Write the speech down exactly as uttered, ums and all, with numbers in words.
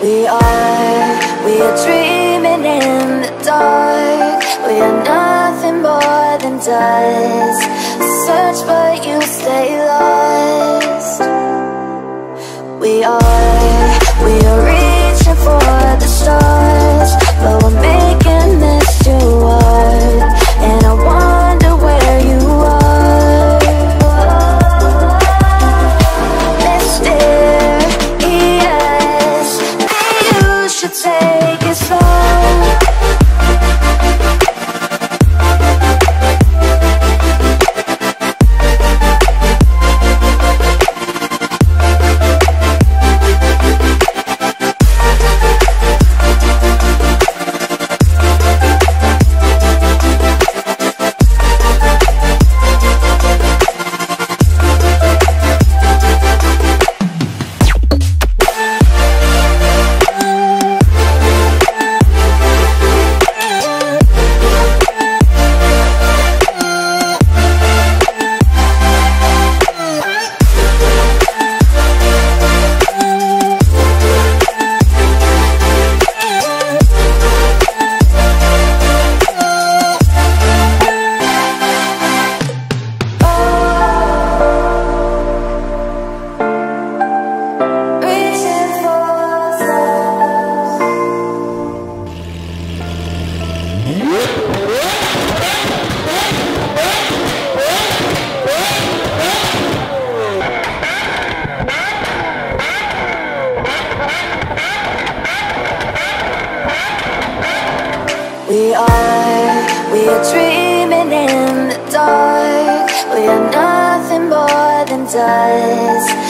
We are, we are dreaming in the dark. We are nothing more than dust. Search but you stay lost. We are, we are reaching for the stars, but we're making this too hard. And I wonder where you are. Mysterious, you should take it slow. We are, we are dreaming in the dark. We are nothing more than dust.